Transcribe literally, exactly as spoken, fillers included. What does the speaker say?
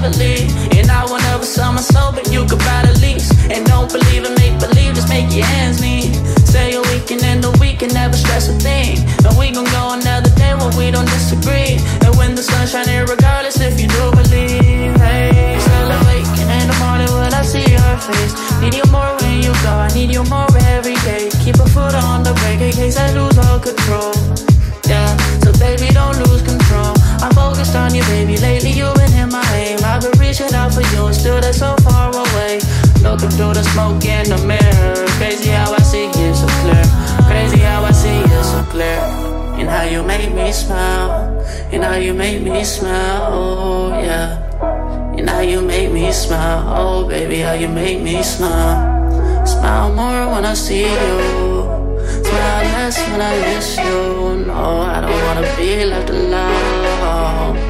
believe. And I will never sell my soul, but you could buy the lease. And don't believe in make believe, just make your ends meet. Say a weekend and a week and never stress a thing. And we gon' go another day when we don't disagree. And when the sun's shining, regardless if you do believe. Hey, still awaken in the morning when I see your face. Need you more when you go, I need you more every day. Keep a foot on the brake in case I lose all control. Yeah, so baby don't lose control. I'm focused on you, baby, lately you've been in my aim. I've been reaching out for you and still that's so far away. Looking through the smoke in the mirror. Crazy how I see you so clear. Crazy how I see you so clear. And how you make me smile. And how you make me smile, oh yeah. And how you make me smile, oh baby, how you make me smile. Smile more when I see you. Smile less when I miss you. No, I don't wanna be left alone.